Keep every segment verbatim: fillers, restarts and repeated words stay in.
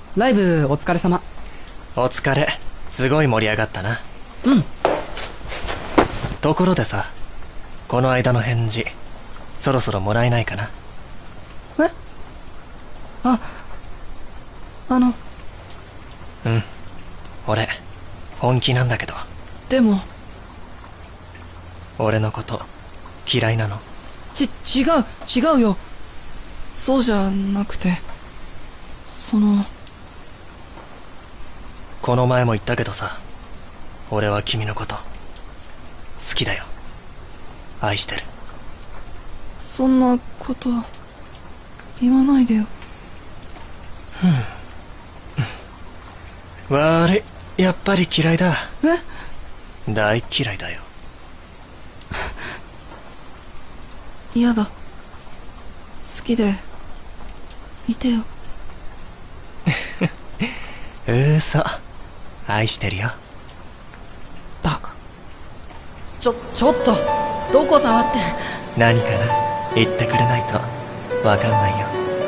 ライブお疲れ様。 お疲れ。すごい盛り上がったな。 うん。 ところでさ、この間の返事そろそろもらえないかな。 え？あ、あの。 うん、俺本気なんだけど。 でも俺のこと嫌いなの？ ち、違う、違うよ。そうじゃなくて、その。 この前も言ったけどさ、俺は君のこと好きだよ。愛してる。 そんなこと言わないでよ。 ふん悪い、やっぱり嫌いだ。 え？ 大嫌いだよ。 嫌だ。好きでいてよ。 うそ、愛してるよ。 バカ。ちょ、ちょっとどこ触って。 何かな、言ってくれないとわかんないよ。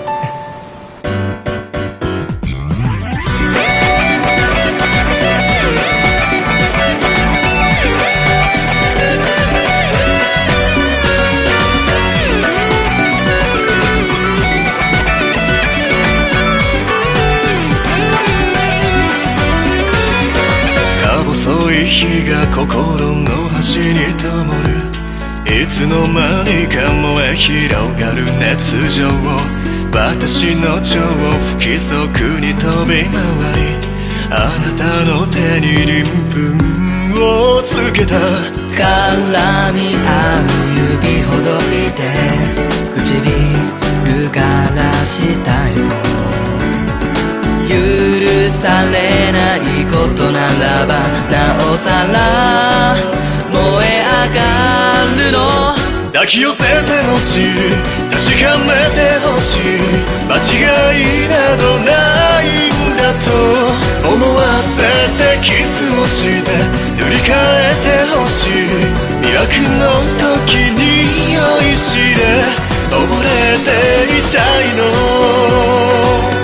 細い日が心の端に灯る。いつの間にか燃え広がる熱情を、私の情を不規則に飛び回り、あなたの手に鱗粉をつけた。 絡み合う指ほどいて、唇からしたいと許されないことならば、なおさら燃え上がるの。 抱き寄せてほしい、確かめてほしい、間違いなどないんだと思わせてキスをして塗り替えてほしい。魅惑の時に酔いしれ溺れていたいの。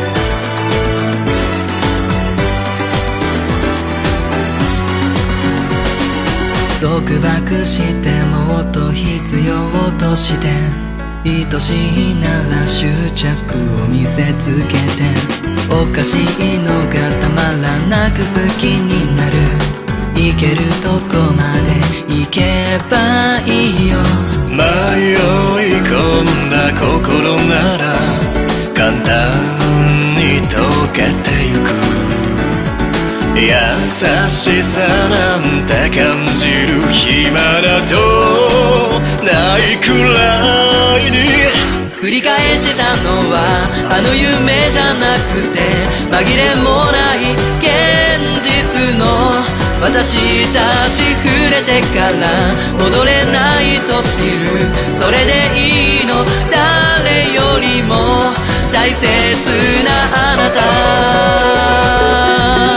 束縛してもっと必要として、愛しいなら執着を見せつけて、おかしいのがたまらなく好きになる。行けるとこまで行けばいいよ。 迷い込んだ心なら簡単に溶けてゆく。優しさなんて感じる暇などないくらいに。 繰り返したのはあの夢じゃなくて、紛れもない現実の。私たち触れてから戻れないと知る。それでいいの、誰よりも大切なあなた。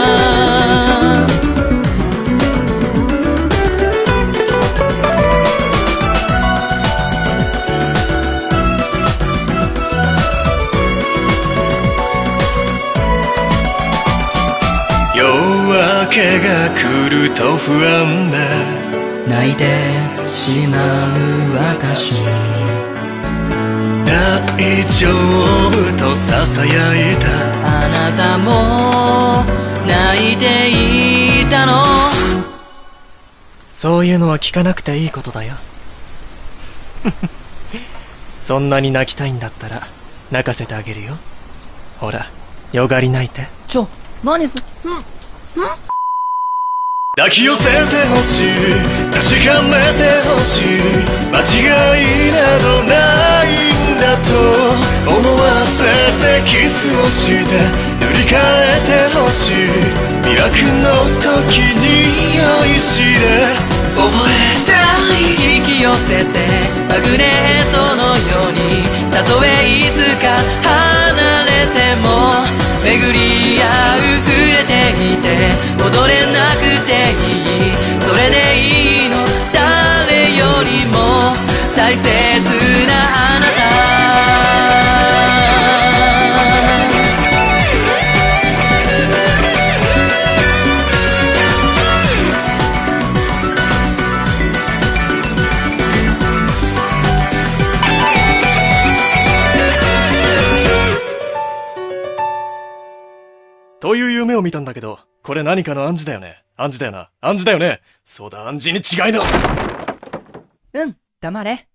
夜明けが来ると不安だ。 泣いてしまう私、 大丈夫と囁いた。 あなたも泣いていたの。 そういうのは聞かなくていいことだよ。そんなに泣きたいんだったら泣かせてあげるよ。ほら、よがり泣いて。 ちょ、何す、うんうん抱き寄せてほしい、確かめてほしい、間違いなどないんだと思わせてキスをして塗り替えてほしい。魅惑の時に酔いしれ溺れたい。 引き寄せてマグネットのように、たとえいつか離れても巡り合う。触れていて戻れなくていい。それでいいの、誰よりも大切なあなた。 という夢を見たんだけど、これ何かの暗示だよね。暗示だよな。暗示だよね。そうだ、暗示に違いない。 うん、黙れ。